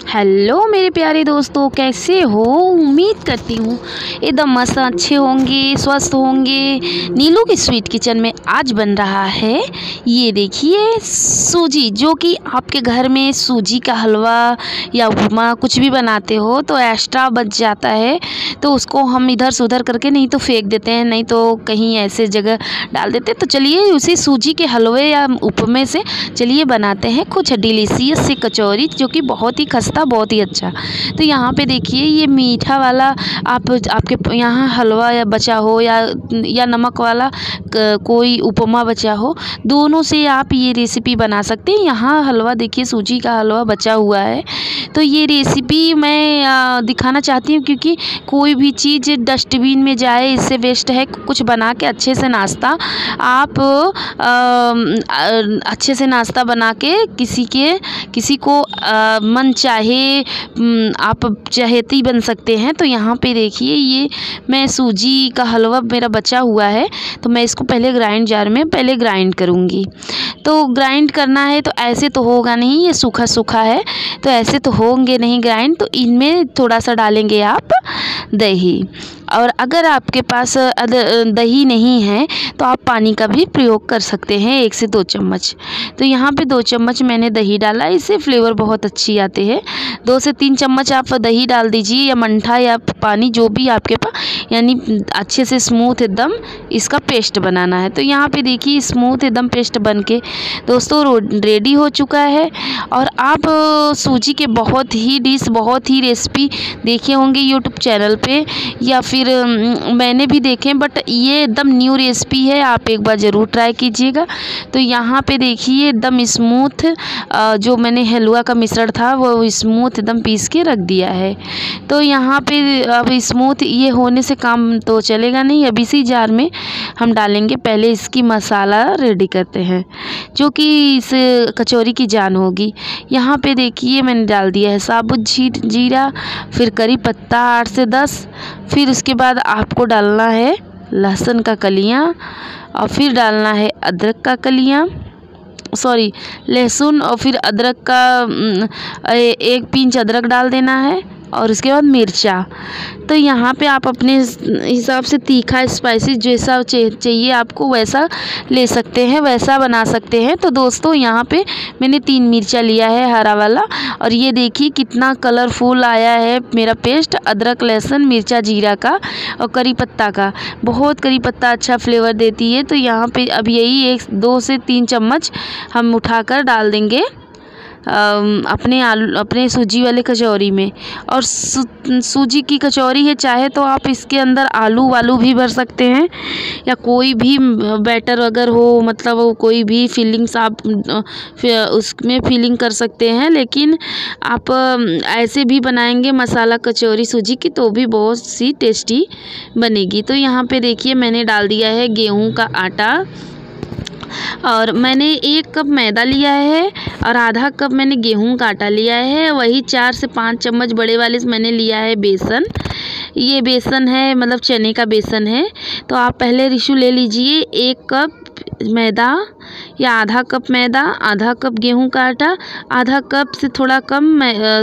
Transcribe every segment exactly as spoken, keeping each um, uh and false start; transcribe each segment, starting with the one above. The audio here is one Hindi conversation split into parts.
हेलो मेरे प्यारे दोस्तों, कैसे हो? उम्मीद करती हूँ एकदम मस्त अच्छे होंगे, स्वस्थ होंगे। नीलू की स्वीट किचन में आज बन रहा है, ये देखिए, सूजी। जो कि आपके घर में सूजी का हलवा या उपमा कुछ भी बनाते हो तो एक्स्ट्रा बच जाता है, तो उसको हम इधर से उधर करके नहीं तो फेंक देते हैं, नहीं तो कहीं ऐसे जगह डाल देते। तो चलिए उसी सूजी के हलवे या उपमे से चलिए बनाते हैं कुछ डिलीशियस सी कचौरी, जो कि बहुत ही खस्ता, बहुत ही अच्छा। तो यहाँ पे देखिए, ये मीठा वाला आप आपके यहाँ हलवा या बचा हो या या नमक वाला कोई उपमा बचा हो, दोनों से आप ये रेसिपी बना सकते हैं। यहाँ हलवा देखिए, सूजी का हलवा बचा हुआ है, तो ये रेसिपी मैं दिखाना चाहती हूँ, क्योंकि कोई भी चीज़ डस्टबिन में जाए इससे वेस्ट है। कुछ बना के अच्छे से नाश्ता आप आ, अच्छे से नाश्ता बना के किसी के किसी को आ, मन चाहे आप चहेती बन सकते हैं। तो यहाँ पे देखिए, ये मैं सूजी का हलवा मेरा बचा हुआ है, तो मैं इसको पहले ग्राइंड जार में पहले ग्राइंड करूँगी। तो ग्राइंड करना है तो ऐसे तो होगा नहीं, ये सूखा सूखा है तो ऐसे तो होंगे नहीं ग्राइंड। तो इनमें थोड़ा सा डालेंगे आप दही, और अगर आपके पास दही नहीं है तो आप पानी का भी प्रयोग कर सकते हैं, एक से दो चम्मच। तो यहाँ पे दो चम्मच मैंने दही डाला, इससे फ्लेवर बहुत अच्छी आते हैं। दो से तीन चम्मच आप दही डाल दीजिए, या मट्ठा या पानी, जो भी आपके पास, यानी अच्छे से स्मूथ एकदम इसका पेस्ट बनाना है। तो यहाँ पे देखिए, स्मूथ एकदम पेस्ट बन के दोस्तों रेडी हो चुका है। और आप सूजी के बहुत ही डिश, बहुत ही रेसिपी देखे होंगे यूट्यूब चैनल पे, या फिर मैंने भी देखे, बट ये एकदम न्यू रेसिपी है, आप एक बार ज़रूर ट्राई कीजिएगा। तो यहाँ पे देखिए, एकदम स्मूथ जो मैंने हलवा का मिश्रण था वो स्मूथ एकदम पीस के रख दिया है। तो यहाँ पे अब स्मूथ ये होने से काम तो चलेगा नहीं। अब इसी जार में हम डालेंगे, पहले इसकी मसाला रेडी करते हैं, जो कि इस कचौरी की जान होगी। यहाँ पे देखिए, मैंने डाल दिया है साबुत जीरा, फिर करी पत्ता आठ से दस, फिर उसके बाद आपको डालना है लहसुन का कलियाँ, और फिर डालना है अदरक का कलियाँ, सॉरी लहसुन, और फिर अदरक का एक पिंच अदरक डाल देना है, और उसके बाद मिर्चा। तो यहाँ पे आप अपने हिसाब से तीखा स्पाइसी जैसा चाहिए आपको वैसा ले सकते हैं, वैसा बना सकते हैं। तो दोस्तों यहाँ पे मैंने तीन मिर्चा लिया है, हरा वाला, और ये देखिए कितना कलरफुल आया है मेरा पेस्ट, अदरक लहसुन मिर्चा जीरा का और करी पत्ता का। बहुत करी पत्ता अच्छा फ्लेवर देती है। तो यहाँ पे अब यही एक दो से तीन चम्मच हम उठाकर डाल देंगे अपने आलू अपने सूजी वाले कचौरी में। और सू, सूजी की कचौरी है, चाहे तो आप इसके अंदर आलू वालू भी भर सकते हैं, या कोई भी बैटर अगर हो, मतलब कोई भी फीलिंग्स आप उसमें फीलिंग कर सकते हैं। लेकिन आप ऐसे भी बनाएंगे मसाला कचौरी सूजी की तो भी बहुत सी टेस्टी बनेगी। तो यहाँ पे देखिए, मैंने डाल दिया है गेहूं का आटा, और मैंने एक कप मैदा लिया है, और आधा कप मैंने गेहूं का आटा लिया है। वही चार से पाँच चम्मच बड़े वाले से मैंने लिया है बेसन। ये बेसन है, मतलब चने का बेसन है। तो आप पहले रिशु ले लीजिए, एक कप मैदा या आधा कप मैदा, आधा कप गेहूं का आटा, आधा कप से थोड़ा कम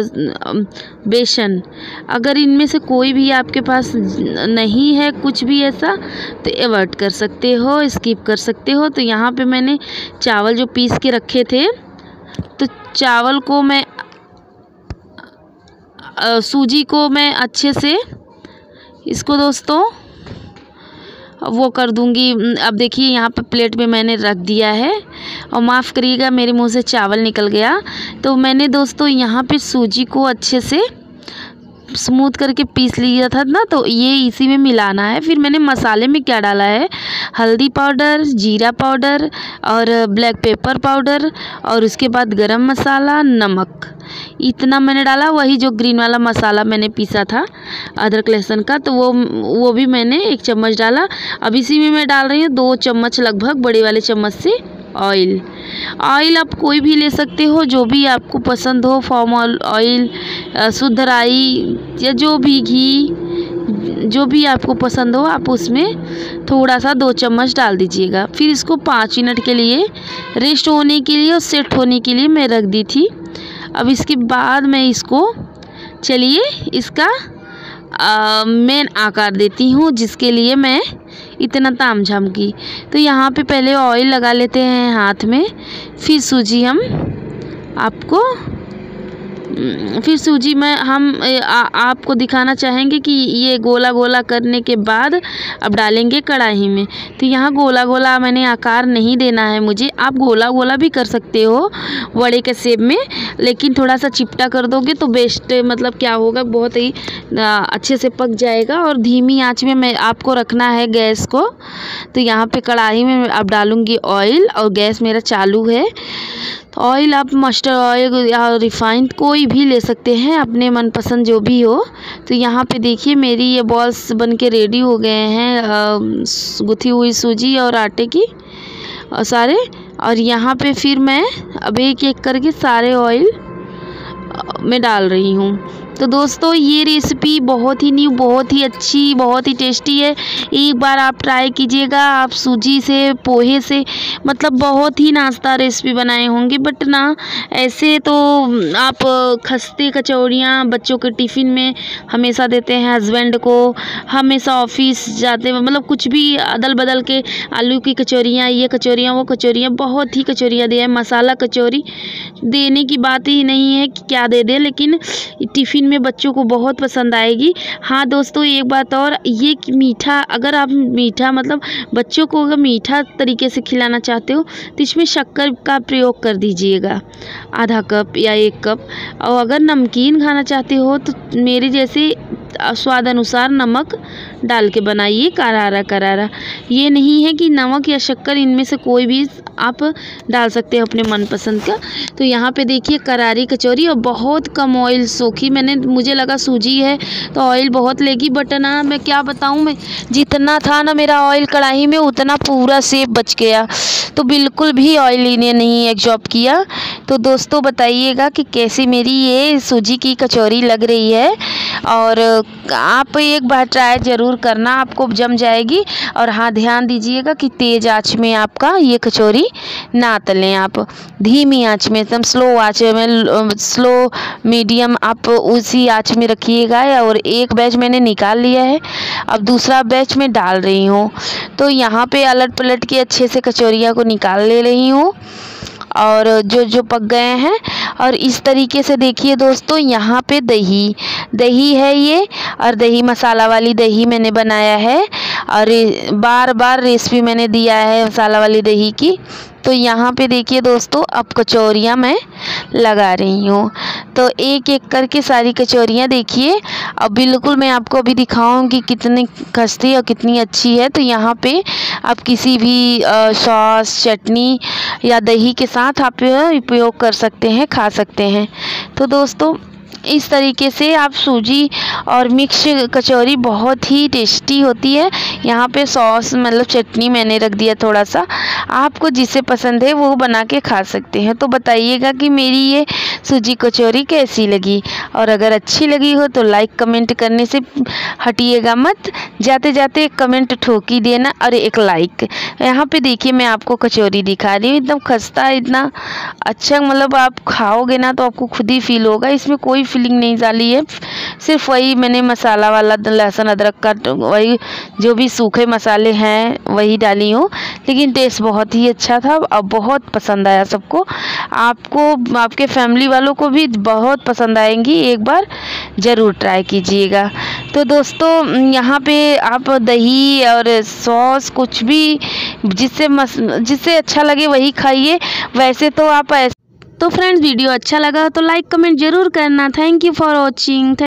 बेसन। अगर इनमें से कोई भी आपके पास नहीं है कुछ भी ऐसा, तो अवॉइड कर सकते हो, स्किप कर सकते हो। तो यहाँ पे मैंने चावल जो पीस के रखे थे, तो चावल को मैं सूजी को मैं अच्छे से इसको दोस्तों वो कर दूंगी। अब देखिए, यहाँ पे प्लेट में मैंने रख दिया है, और माफ़ करिएगा मेरे मुंह से चावल निकल गया। तो मैंने दोस्तों यहाँ पे सूजी को अच्छे से स्मूथ करके पीस लिया था ना, तो ये इसी में मिलाना है। फिर मैंने मसाले में क्या डाला है, हल्दी पाउडर, जीरा पाउडर और ब्लैक पेपर पाउडर, और उसके बाद गरम मसाला, नमक, इतना मैंने डाला। वही जो ग्रीन वाला मसाला मैंने पीसा था अदरक लहसुन का, तो वो वो भी मैंने एक चम्मच डाला। अब इसी में मैं डाल रही हूँ दो चम्मच लगभग बड़े वाले चम्मच से ऑयल। ऑयल आप कोई भी ले सकते हो, जो भी आपको पसंद हो, फॉर्म ऑयल, शुद्ध राई, या जो भी घी, जो भी आपको पसंद हो आप उसमें थोड़ा सा दो चम्मच डाल दीजिएगा। फिर इसको पाँच मिनट के लिए रेस्ट होने के लिए और सेट होने के लिए मैं रख दी थी। अब इसके बाद मैं इसको चलिए इसका मेन आकार देती हूँ, जिसके लिए मैं इतना तामझाम की। तो यहाँ पे पहले ऑयल लगा लेते हैं हाथ में, फिर सूजी हम आपको फिर सूजी में हम आ, आपको दिखाना चाहेंगे कि ये गोला गोला करने के बाद अब डालेंगे कढ़ाई में। तो यहाँ गोला गोला मैंने आकार नहीं देना है मुझे, आप गोला गोला भी कर सकते हो वड़े के शेप में, लेकिन थोड़ा सा चिपटा कर दोगे तो बेस्ट, मतलब क्या होगा, बहुत ही अच्छे से पक जाएगा। और धीमी आंच में मैं आपको रखना है गैस को। तो यहाँ पे कढ़ाई में अब डालूँगी ऑयल और गैस मेरा चालू है। तो ऑयल आप मस्टर्ड ऑयल या रिफाइंड कोई भी ले सकते हैं, अपने मनपसंद जो भी हो। तो यहाँ पे देखिए मेरी ये बॉल्स बन के रेडी हो गए हैं, गुथी हुई सूजी और आटे की और सारे। और यहाँ पे फिर मैं अब एक एक करके सारे ऑयल में डाल रही हूँ। तो दोस्तों ये रेसिपी बहुत ही न्यू, बहुत ही अच्छी, बहुत ही टेस्टी है। एक बार आप ट्राई कीजिएगा। आप सूजी से, पोहे से, मतलब बहुत ही नाश्ता रेसिपी बनाए होंगे। बट ना ऐसे तो आप खस्ते कचौड़ियाँ बच्चों के टिफ़िन में हमेशा देते हैं, हस्बैंड को हमेशा ऑफिस जाते हैं, मतलब कुछ भी अदल बदल के आलू की कचौरियाँ, ये कचौरियाँ, वो कचौरियाँ, बहुत ही कचौरियाँ दिया है। मसाला कचौरी देने की बात ही नहीं है कि क्या दे दे, लेकिन टिफ़िन में बच्चों को बहुत पसंद आएगी। हाँ दोस्तों एक बात और, ये मीठा, अगर आप मीठा मतलब बच्चों को अगर मीठा तरीके से खिलाना चाहते हो तो इसमें शक्कर का प्रयोग कर दीजिएगा, आधा कप या एक कप। और अगर नमकीन खाना चाहते हो तो मेरे जैसे स्वाद अनुसार नमक डाल के बनाइए, करारा करारा। ये नहीं है कि नमक या शक्कर, इनमें से कोई भी आप डाल सकते हैं अपने मनपसंद का। तो यहाँ पे देखिए करारी कचौरी और बहुत कम ऑयल सोखी मैंने, मुझे लगा सूजी है तो ऑयल बहुत लेगी, बट ना मैं क्या बताऊँ, मैं जितना था ना मेरा ऑयल कढ़ाई में उतना पूरा सेब बच गया। तो बिल्कुल भी ऑयल इन्हें नहीं एब्जॉर्ब किया। तो दोस्तों बताइएगा कि कैसी मेरी ये सूजी की कचौरी लग रही है, और आप एक बार ट्राई ज़रूर करना, आपको जम जाएगी। और हाँ ध्यान दीजिएगा कि तेज़ आंच में आपका ये कचौरी ना तलें, आप धीमी आंच में, एकदम स्लो आंच में, स्लो मीडियम आप उसी आंच में रखिएगा। और एक बैच मैंने निकाल लिया है, अब दूसरा बैच में डाल रही हूँ। तो यहाँ पे अलट पलट के अच्छे से कचौरियाँ को निकाल ले रही हूँ, और जो जो पक गए हैं। और इस तरीके से देखिए दोस्तों, यहाँ पे दही दही है ये, और दही मसाला वाली दही मैंने बनाया है, और बार बार रेसिपी मैंने दिया है मसाला वाली दही की। तो यहाँ पे देखिए दोस्तों, अब कचौरियाँ मैं लगा रही हूँ। तो एक एक करके सारी कचौरियाँ देखिए, अब बिल्कुल मैं आपको अभी दिखाऊंगी कितनी खस्ती और कितनी अच्छी है। तो यहाँ पे आप किसी भी सॉस, चटनी या दही के साथ आप उपयोग कर सकते हैं, खा सकते हैं। तो दोस्तों इस तरीके से आप सूजी और मिक्स कचौरी बहुत ही टेस्टी होती है। यहाँ पे सॉस मतलब चटनी मैंने रख दिया थोड़ा सा, आपको जिसे पसंद है वो बना के खा सकते हैं। तो बताइएगा कि मेरी ये सूजी कचौरी कैसी लगी, और अगर अच्छी लगी हो तो लाइक कमेंट करने से हटिएगा मत, जाते जाते एक कमेंट ठोक ही देना और एक लाइक। यहाँ पे देखिए मैं आपको कचौरी दिखा रही हूँ, एकदम खस्ता, इतना अच्छा, मतलब आप खाओगे ना तो आपको खुद ही फील होगा। इसमें कोई फीलिंग नहीं डाली है, सिर्फ वही मैंने मसाला वाला लहसुन अदरक का, वही जो भी सूखे मसाले हैं वही डाली हूँ, लेकिन टेस्ट बहुत ही अच्छा था और बहुत पसंद आया सबको। आपको, आपके फैमिली वालों को भी बहुत पसंद आएंगी, एक बार ज़रूर ट्राई कीजिएगा। तो दोस्तों यहाँ पे आप दही और सॉस कुछ भी जिससे मस जिससे अच्छा लगे वही खाइए, वैसे तो आप ऐसे। तो फ्रेंड्स वीडियो अच्छा लगा तो लाइक कमेंट ज़रूर करना। Thank you for watching.